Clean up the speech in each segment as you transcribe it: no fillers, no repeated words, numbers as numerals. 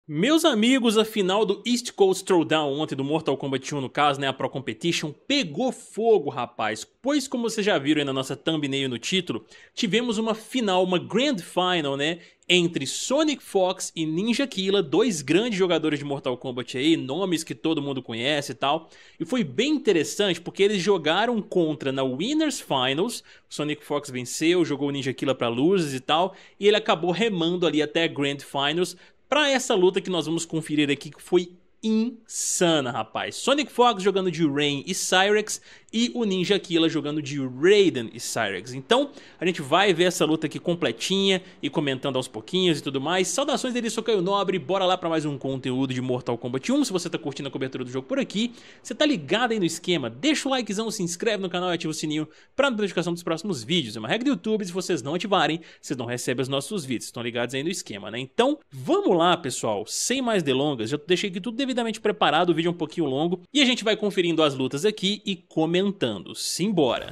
Meus amigos, a final do East Coast Throwdown ontem do Mortal Kombat 1, no caso, né, a Pro Competition, pegou fogo, rapaz. Pois, como vocês já viram aí na nossa thumbnail no título, tivemos uma final, uma Grand Final, né, entre Sonic Fox e Ninja Killa, dois grandes jogadores de Mortal Kombat aí, nomes que todo mundo conhece e tal. E foi bem interessante porque eles jogaram contra na Winners Finals, o Sonic Fox venceu, jogou o Ninja Killa pra losers e tal, e ele acabou remando ali até a Grand Finals, pra essa luta que nós vamos conferir aqui, que foi insana, rapaz. Sonic Fox jogando de Rain e Cyrex e o Ninja Killa jogando de Raiden e Cyrex. Então, a gente vai ver essa luta aqui completinha e comentando aos pouquinhos e tudo mais. Saudações dele, sou Caio Nobre, bora lá pra mais um conteúdo de Mortal Kombat 1. Se você tá curtindo a cobertura do jogo por aqui, você tá ligado aí no esquema, deixa o likezão, se inscreve no canal e ativa o sininho pra notificação dos próximos vídeos. É uma regra do YouTube, se vocês não ativarem, vocês não recebem os nossos vídeos. Estão ligados aí no esquema, né? Então, vamos lá, pessoal, sem mais delongas, já deixei aqui tudo devidamente preparado, o vídeo é um pouquinho longo, e a gente vai conferindo as lutas aqui e comentando. Simbora!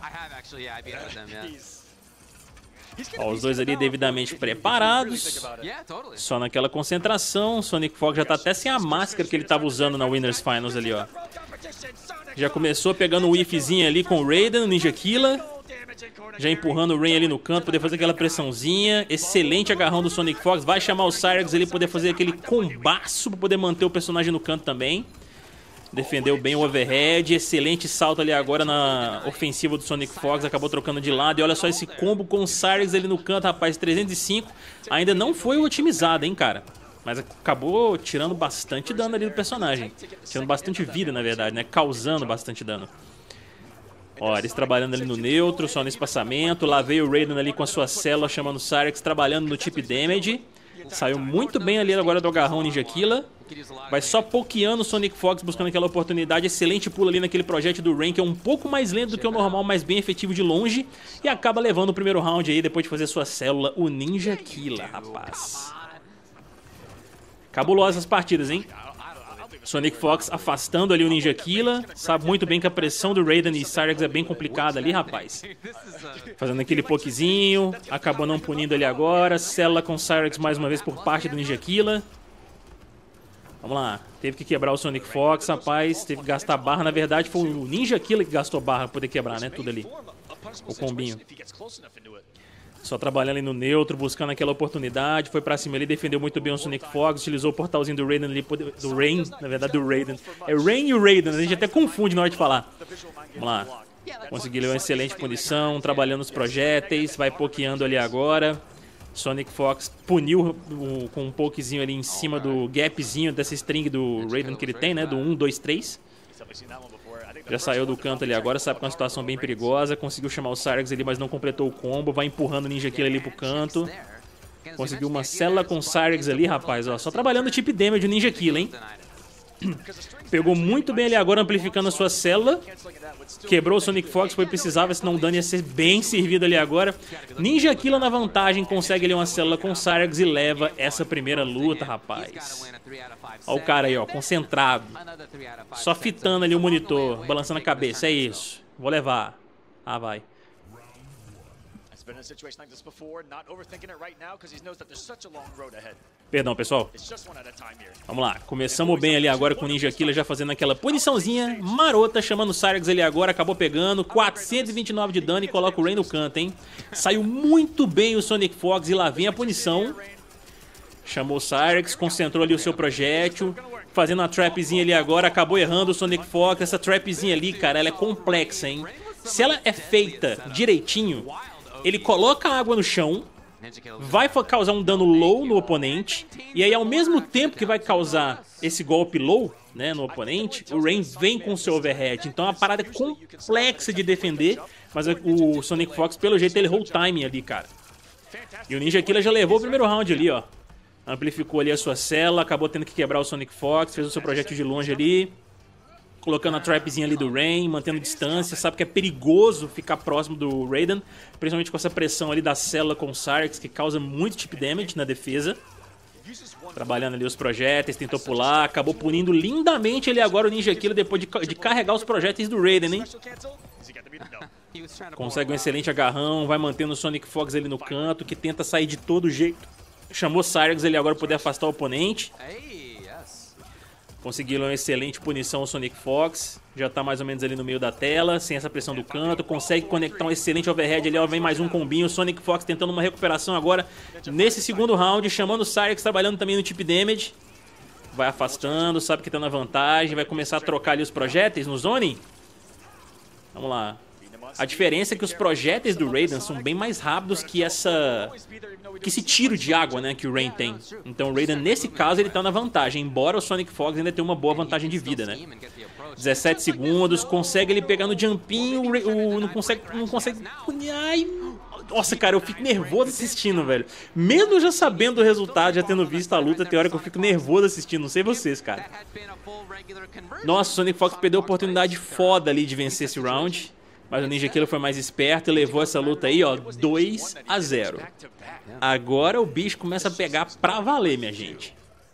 Ó, os dois ali devidamente preparados, só naquela concentração. Sonic Fox já tá até sem a máscara que ele tava usando na Winners Finals ali, ó. Já começou pegando o whiffzinho ali com o Raiden, o Ninja Killa. Já empurrando o Rain ali no canto, poder fazer aquela pressãozinha. Excelente agarrão do Sonic Fox. Vai chamar o Cyrex ali, poder fazer aquele combaço pra poder manter o personagem no canto também. Defendeu bem o overhead. Excelente salto ali agora na ofensiva do Sonic Fox. Acabou trocando de lado. E olha só esse combo com o Cyrex ali no canto, rapaz. 305. Ainda não foi otimizado, hein, cara. Mas acabou tirando bastante dano ali do personagem. Tirando bastante vida, na verdade, né? Causando bastante dano. Ó, eles trabalhando ali no neutro, só no espaçamento. Lá veio o Raiden ali com a sua célula, chamando o Cyrex, trabalhando no tip damage. Saiu muito bem ali agora do agarrão Ninja Killa. Vai só pokeando o Sonic Fox, buscando aquela oportunidade. Excelente pulo ali naquele projétil do Rain, que é um pouco mais lento do que o normal, mas bem efetivo de longe. E acaba levando o primeiro round aí, depois de fazer sua célula, o Ninja Killa, rapaz. Cabulosas partidas, hein? Sonic Fox afastando ali o Ninja Killa. Sabe muito bem que a pressão do Raiden e Cyrex é bem complicada ali, rapaz. Fazendo aquele pokezinho. Acabou não punindo ali agora. Célula com Cyrex mais uma vez por parte do Ninja Killa. Vamos lá. Teve que quebrar o Sonic Fox, rapaz. Teve que gastar barra. Na verdade, foi o Ninja Killa que gastou barra pra poder quebrar, né? Tudo ali. O combinho. Só trabalhando ali no neutro, buscando aquela oportunidade. Foi pra cima ali, defendeu muito bem o Sonic Fox. Utilizou o portalzinho do Raiden ali, do Rain, na verdade do Raiden. É Rain e o Raiden, a gente até confunde na hora de falar. Vamos lá. Conseguiu uma excelente punição, trabalhando os projéteis. Vai pokeando ali agora. Sonic Fox puniu com um pokezinho ali em cima do gapzinho dessa string do Raiden que ele tem, né? Do 1, 2, 3. Já saiu do canto ali agora, sabe que é uma situação bem perigosa. Conseguiu chamar o Cyrex ali, mas não completou o combo. Vai empurrando o Ninja Killa ali pro canto. Conseguiu uma célula com o Cyrex ali, rapaz. Ó, só trabalhando o tip damage o Ninja Killa, hein? Pegou muito bem ali agora, amplificando a sua célula. Quebrou o Sonic Fox, foi precisava, senão o dano ia ser bem servido ali agora. Ninja Killa na vantagem, consegue ali uma célula com o Cyrex e leva essa primeira luta, rapaz. Ó o cara aí, ó, concentrado. Só fitando ali o monitor, balançando a cabeça, é isso. Vou levar. Ah, vai. Perdão, pessoal. Vamos lá. Começamos bem ali agora com o Ninja Killa já fazendo aquela puniçãozinha marota, chamando o Cyrex ali agora. Acabou pegando 429 de dano e coloca o Rain no canto, hein? Saiu muito bem o Sonic Fox e lá vem a punição. Chamou o Cyrex, concentrou ali o seu projétil. Fazendo uma trapzinha ali agora. Acabou errando o Sonic Fox. Essa trapzinha ali, cara, ela é complexa, hein? Se ela é feita direitinho, ele coloca a água no chão, vai causar um dano low no oponente, e aí ao mesmo tempo que vai causar esse golpe low, né, no oponente, o Rain vem com seu overhead. Então é uma parada complexa de defender, mas o Sonic Fox, pelo jeito, ele errou o timing ali, cara. E o Ninja Killa já levou o primeiro round ali, ó. Amplificou ali a sua célula, acabou tendo que quebrar o Sonic Fox, fez o seu projétil de longe ali. Colocando a trapzinha ali do Rain, mantendo distância. Sabe que é perigoso ficar próximo do Raiden, principalmente com essa pressão ali da célula com o Cyrex, que causa muito tip damage na defesa. Trabalhando ali os projéteis, tentou pular, acabou punindo lindamente ele agora o Ninja Killa depois de carregar os projéteis do Raiden, hein? Consegue um excelente agarrão, vai mantendo o Sonic Fox ali no canto, que tenta sair de todo jeito. Chamou Cyrex ali agora para poder afastar o oponente. Conseguiu uma excelente punição ao Sonic Fox. Já tá mais ou menos ali no meio da tela, sem essa pressão do canto. Consegue conectar um excelente overhead ali, ó. Vem mais um combinho. O Sonic Fox tentando uma recuperação agora nesse segundo round. Chamando o Cyrex, trabalhando também no tip damage. Vai afastando, sabe que tá na vantagem. Vai começar a trocar ali os projéteis no zoning. Vamos lá. A diferença é que os projéteis do Raiden são bem mais rápidos que esse tiro de água, né, que o Rain tem. Então o Raiden, nesse caso, ele tá na vantagem, embora o Sonic Fox ainda tenha uma boa vantagem de vida, né. 17 segundos, consegue ele pegar no jumpinho, não consegue... Ai, nossa, cara, eu fico nervoso assistindo, velho. Mesmo já sabendo o resultado, já tendo visto a luta, tem hora que eu fico nervoso assistindo, não sei vocês, cara. Nossa, o Sonic Fox perdeu a oportunidade foda ali de vencer esse round. Mas o Ninja Killa foi mais esperto e levou essa luta aí, ó, 2-0. Agora o bicho começa a pegar pra valer, minha gente.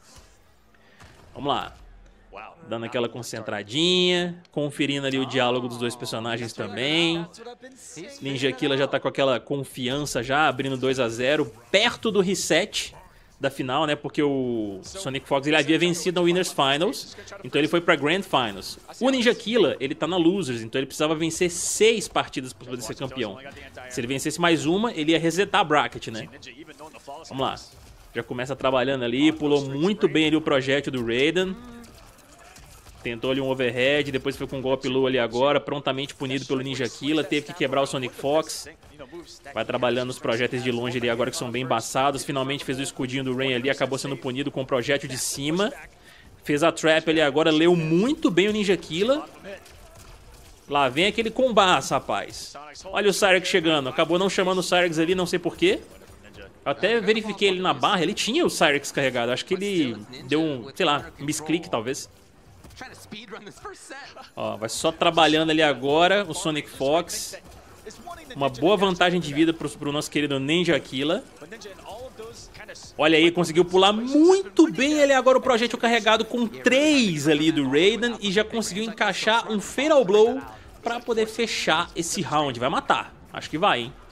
Vamos lá. Dando aquela concentradinha, conferindo ali o diálogo dos dois personagens também. Ninja Killa já tá com aquela confiança já, abrindo 2-0, perto do reset da final, né? Porque o Sonic Fox ele havia vencido na Winners Finals, então ele foi pra Grand Finals. O Ninja Killa, ele tá na Losers, então ele precisava vencer 6 partidas para poder ser campeão. Se ele vencesse mais uma, ele ia resetar a bracket, né? Vamos lá. Já começa trabalhando ali, pulou muito bem ali o projétil do Raiden. Tentou ali um overhead, depois foi com um golpe low ali agora, prontamente punido pelo Ninja Killa, teve que quebrar o Sonic Fox. Vai trabalhando os projéteis de longe ali agora que são bem embaçados. Finalmente fez o escudinho do Rain ali, acabou sendo punido com o projétil de cima. Fez a trap ali agora, leu muito bem o Ninja Killa. Lá vem aquele combate, rapaz. Olha o Cyrex chegando, acabou não chamando o Cyrex ali, não sei porquê. Eu até verifiquei ele na barra, ele tinha o Cyrex carregado, acho que ele deu um, sei lá, misclick talvez. Ó, vai só trabalhando ali agora o Sonic Fox. Uma boa vantagem de vida pro nosso querido Ninja Killa. Olha aí, conseguiu pular muito bem ele agora o projétil carregado com 3 ali do Raiden. E já conseguiu encaixar um Fatal Blow pra poder fechar esse round. Vai matar, acho que vai, hein.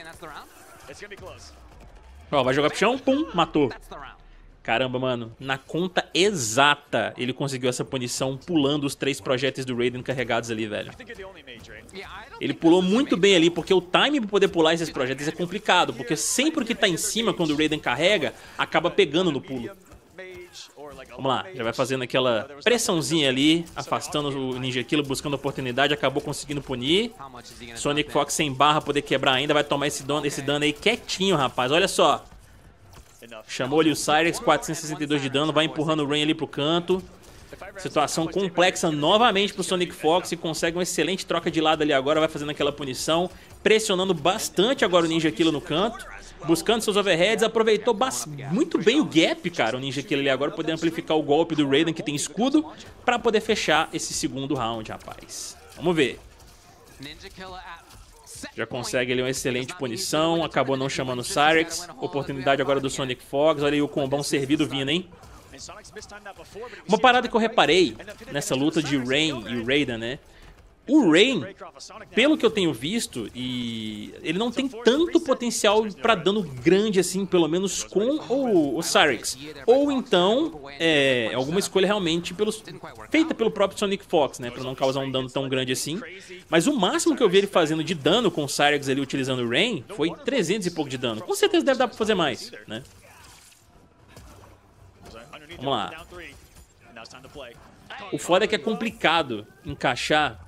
Ó, vai jogar pro chão, pum, matou. Caramba, mano, na conta exata ele conseguiu essa punição pulando os 3 projéteis do Raiden carregados ali, velho. Ele pulou muito bem ali, porque o time pra poder pular esses projéteis é complicado, porque sempre que tá em cima, quando o Raiden carrega, acaba pegando no pulo. Vamos lá, já vai fazendo aquela pressãozinha ali, afastando o Ninja Killa, buscando oportunidade, acabou conseguindo punir. Sonic Fox sem barra, poder quebrar ainda, vai tomar esse dano aí quietinho, rapaz, olha só. Chamou ali o Cyrex, 462 de dano, vai empurrando o Rain ali pro canto. Situação complexa novamente pro Sonic Fox e consegue uma excelente troca de lado ali agora, vai fazendo aquela punição, pressionando bastante agora o Ninja Killa no canto, buscando seus overheads, aproveitou muito bem o gap, cara, o Ninja Killa ali agora, podendo amplificar o golpe do Raiden que tem escudo, pra poder fechar esse segundo round, rapaz. Vamos ver. Já consegue ali uma excelente punição, acabou não chamando o Cyrex. Oportunidade agora do Sonic Fox, olha aí o combão servido vindo, hein? Uma parada que eu reparei nessa luta de Rain e Raiden, né? O Rain, pelo que eu tenho visto, ele não tem tanto potencial pra dano grande assim, pelo menos com o Cyrex. Ou então, alguma escolha realmente feita pelo próprio Sonic Fox, né? Pra não causar um dano tão grande assim. Mas o máximo que eu vi ele fazendo de dano com o Cyrex ali utilizando o Rain foi 300 e pouco de dano. Com certeza deve dar pra fazer mais, né? Vamos lá. O foda é que é complicado encaixar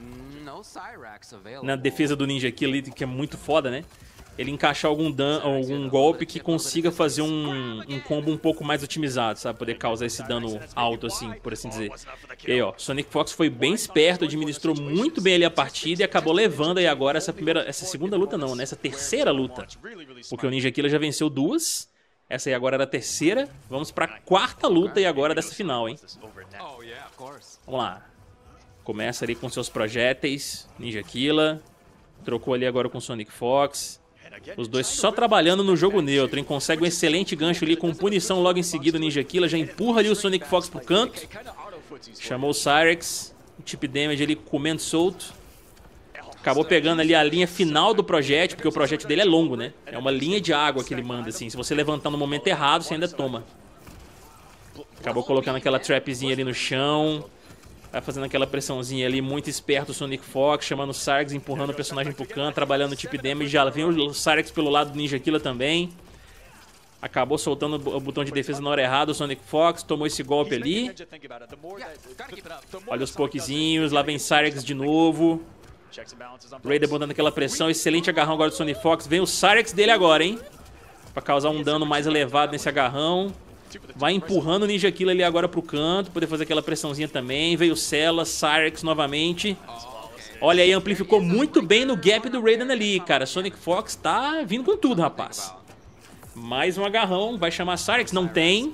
na defesa do Ninja Killa, que é muito foda, né? Ele encaixar algum golpe que consiga fazer um combo um pouco mais otimizado, sabe? Poder causar esse dano alto, assim, por assim dizer. E aí, ó, Sonic Fox foi bem esperto, administrou muito bem ali a partida e acabou levando aí agora essa segunda luta não, né? Essa terceira luta. Porque o Ninja Killa já venceu 2. Essa aí agora era a terceira. Vamos pra 4ª luta aí agora dessa final, hein? Vamos lá. Começa ali com seus projéteis, Ninja Killa. Trocou ali agora com Sonic Fox. Os dois só trabalhando no jogo neutro, hein? Consegue um excelente gancho ali com punição logo em seguida. O Ninja Killa já empurra ali o Sonic Fox pro canto. Chamou o Cyrex. O tip damage ali comendo solto. Acabou pegando ali a linha final do projétil, porque o projétil dele é longo, né? É uma linha de água que ele manda, assim. Se você levantar no momento errado, você ainda toma. Acabou colocando aquela trapzinha ali no chão. Vai fazendo aquela pressãozinha ali, muito esperto o Sonic Fox, chamando o Sarex, empurrando o personagem pro canto, trabalhando o tip damage. Já vem o Sarex pelo lado do Ninja Killa também. Acabou soltando o botão de defesa na hora errada, o Sonic Fox tomou esse golpe ali. Olha os pokezinhos, lá vem Sarex de novo. Raider botando aquela pressão, excelente agarrão agora do Sonic Fox. Vem o Sarex dele agora, hein? Pra causar um dano mais elevado nesse agarrão. Vai empurrando o Ninja Killa ali agora pro canto, poder fazer aquela pressãozinha também. Veio o Cella, Sarex novamente. Olha aí, amplificou muito bem no gap do Raiden ali, cara. Sonic Fox tá vindo com tudo, rapaz. Mais um agarrão, vai chamar Sarex, não tem.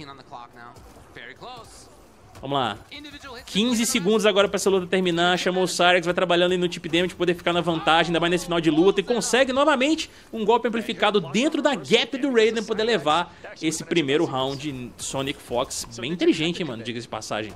Vamos lá. 15 segundos agora pra essa luta terminar. Chamou o Sarex, vai trabalhando aí no tip damage, poder ficar na vantagem, ainda mais nesse final de luta. E consegue novamente um golpe amplificado dentro da gap do Raiden, poder levar esse primeiro round. Sonic Fox, bem inteligente, hein, mano, diga-se de passagem.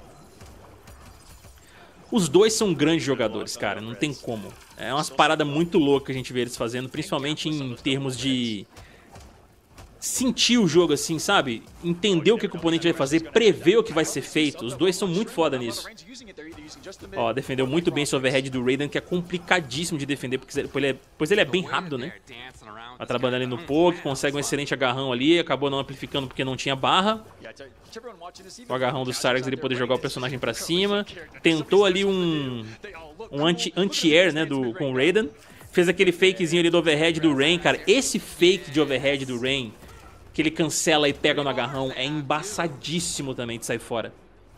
Os dois são grandes jogadores, cara, não tem como. É umas paradas muito loucas que a gente vê eles fazendo, principalmente em termos de sentir o jogo assim, sabe? Entender o que o oponente vai fazer, prever o que vai ser feito. Os dois são muito foda nisso. Ó, defendeu muito bem esse overhead do Raiden, que é complicadíssimo de defender, pois ele é bem rápido, né? Vai trabalhando ali no poke, consegue um excelente agarrão ali, acabou não amplificando porque não tinha barra. O agarrão do Sarex, ele poder jogar o personagem pra cima. Tentou ali um anti-air, né, com o Raiden. Fez aquele fakezinho ali do overhead do Rain, cara. Esse fake de overhead do Rain, que ele cancela e pega no agarrão, é embaçadíssimo também de sair fora.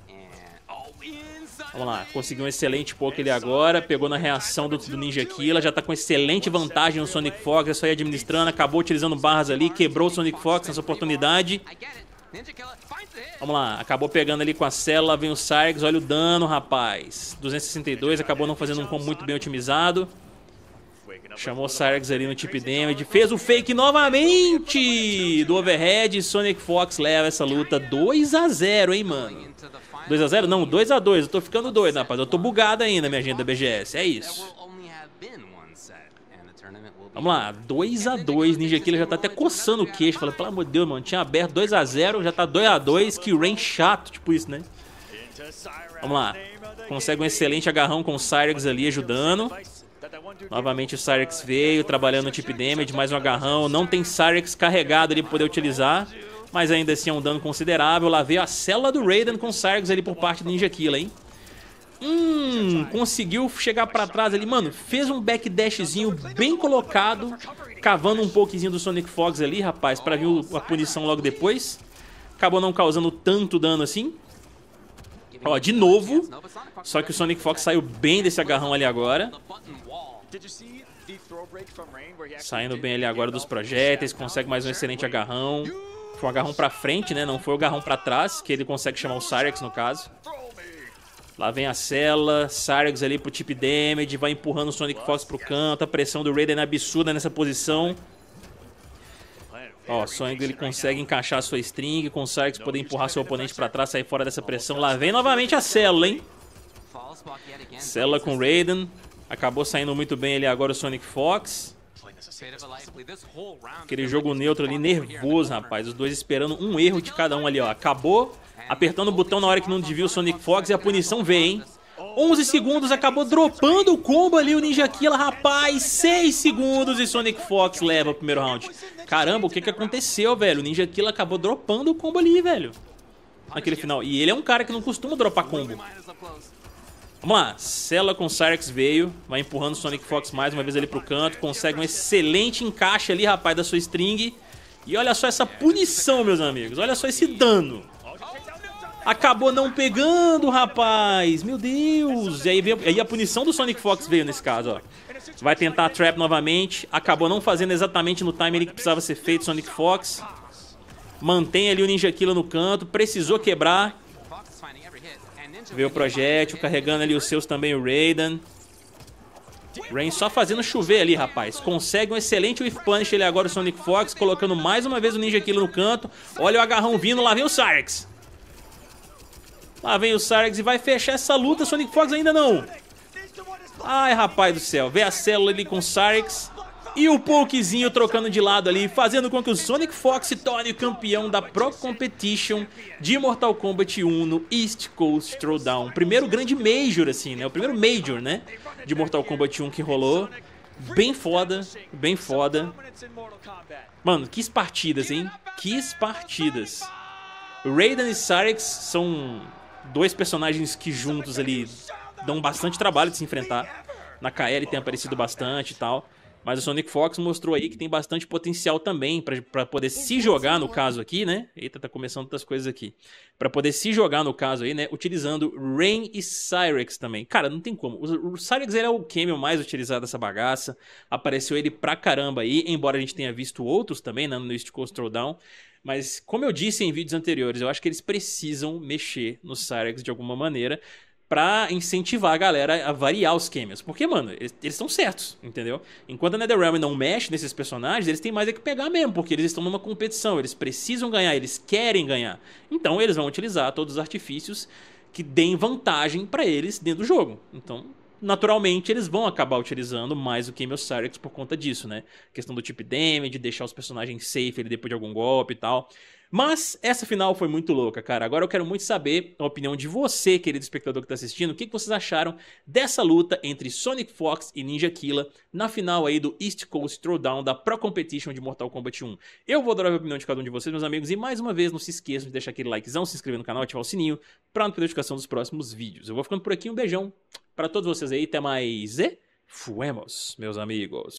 Vamos lá, conseguiu um excelente poke ali agora, pegou na reação do Ninja Killa, já tá com excelente vantagem no Sonic Fox, é só ir administrando, acabou utilizando barras ali, quebrou o Sonic Fox nessa oportunidade. Vamos lá, acabou pegando ali com a célula, vem o Sarex, olha o dano, rapaz. 262, acabou não fazendo um combo muito bem otimizado. Chamou o Sarex ali no tip damage, fez o fake novamente do overhead. Sonic Fox leva essa luta 2 a 0, hein, mano. 2 a 0? Não, 2 a 2. Eu tô ficando doido, rapaz. Eu tô bugado ainda, minha gente da BGS. É isso. Vamos lá, 2 a 2. Ninja Killa já tá até coçando o queixo. Fala, pelo amor de Deus, mano. Tinha aberto 2 a 0, já tá 2 a 2. Que rain chato, tipo isso, né? Vamos lá. Consegue um excelente agarrão com o Sarex ali ajudando. Novamente o Sarex veio, trabalhando no tip damage, mais um agarrão. Não tem Sarex carregado ali pra poder utilizar, mas ainda assim é um dano considerável. Lá veio a célula do Raiden com o Sarex ali por parte do Ninja Killa, hein? Conseguiu chegar pra trás ali, mano. Fez um backdashzinho bem colocado, cavando um pouquinho do Sonic Fox ali, rapaz, pra vir a punição logo depois. Acabou não causando tanto dano assim. Ó, de novo. Só que o Sonic Fox saiu bem desse agarrão ali agora. Saindo bem ali agora dos projéteis. Consegue mais um excelente agarrão. Foi um agarrão pra frente, né? Não foi o agarrão pra trás, que ele consegue chamar o Sarex no caso. Lá vem a célula. Sarex ali pro tip damage. Vai empurrando o Sonic Fox pro canto. A pressão do Raiden é absurda nessa posição. Ó, Sonic ele consegue encaixar a sua string, com o Sarex poder empurrar seu oponente pra trás, sair fora dessa pressão. Lá vem novamente a célula, hein? Célula com Raiden. Acabou saindo muito bem ali agora o Sonic Fox. Aquele jogo neutro ali, nervoso, rapaz. Os dois esperando um erro de cada um ali, ó. Acabou apertando o botão na hora que não devia o Sonic Fox e a punição veio, hein? 11 segundos, acabou dropando o combo ali o Ninja Killa, rapaz. 6 segundos e Sonic Fox leva o primeiro round. Caramba, o que aconteceu, velho? O Ninja Killa acabou dropando o combo ali, velho, naquele final. E ele é um cara que não costuma dropar combo. Vamos lá, célula com Sarex veio. Vai empurrando o Sonic Fox mais uma vez ali pro canto. Consegue um excelente encaixe ali, rapaz, da sua string. E olha só essa punição, meus amigos. Olha só esse dano. Acabou não pegando, rapaz. Meu Deus. E aí a punição do Sonic Fox veio nesse caso, ó. Vai tentar a trap novamente. Acabou não fazendo exatamente no time que precisava ser feito, Sonic Fox. Mantém ali o Ninja Killa no canto. Precisou quebrar. Veio o projétil, carregando ali os seus também, o Raiden. Rain só fazendo chover ali, rapaz. Consegue um excelente Whiff Punish ali agora o Sonic Fox, colocando mais uma vez o Ninja Killa no canto. Olha o agarrão vindo, lá vem o Sarex. Lá vem o Sarex e vai fechar essa luta. Sonic Fox ainda não. Ai, rapaz do céu. Vê a célula ali com o Sarex. E o Pokezinho trocando de lado ali, fazendo com que o Sonic Fox se torne o campeão da Pro Competition de Mortal Kombat 1 no East Coast Throwdown. Primeiro grande Major, assim, né? O primeiro Major, né? De Mortal Kombat 1 que rolou. Bem foda, bem foda. Mano, que partidas, hein? Que partidas. Raiden e Cyrex são dois personagens que juntos ali dão bastante trabalho de se enfrentar. Na KL tem aparecido bastante e tal. Mas o Sonic Fox mostrou aí que tem bastante potencial também pra poder se jogar no caso aqui, né? Eita, tá começando outras coisas aqui. Pra poder se jogar no caso aí, né? Utilizando Rain e Cyrex também. Cara, não tem como. O Cyrex ele é o cameo mais utilizado dessa bagaça. Apareceu ele pra caramba aí, embora a gente tenha visto outros também, né? No East Coast Throwdown. Mas, como eu disse em vídeos anteriores, eu acho que eles precisam mexer no Cyrex de alguma maneira pra incentivar a galera a variar os cameos. Porque, mano, eles estão certos, entendeu? Enquanto a NetherRealm não mexe nesses personagens, eles têm mais é que pegar mesmo, porque eles estão numa competição, eles precisam ganhar, eles querem ganhar. Então eles vão utilizar todos os artifícios que deem vantagem pra eles dentro do jogo. Então, naturalmente, eles vão acabar utilizando mais o Cameo Cyrex por conta disso, né? Questão do tip damage, deixar os personagens safe ele depois de algum golpe e tal. Mas essa final foi muito louca, cara. Agora eu quero muito saber a opinião de você, querido espectador que tá assistindo. O que vocês acharam dessa luta entre Sonic Fox e Ninja Killa na final aí do East Coast Throwdown da Pro Competition de Mortal Kombat 1? Eu vou adorar a opinião de cada um de vocês, meus amigos. E mais uma vez, não se esqueçam de deixar aquele likezão, se inscrever no canal, ativar o sininho pra não perder a notificação dos próximos vídeos. Eu vou ficando por aqui, um beijão pra todos vocês aí. Até mais e fuemos, meus amigos.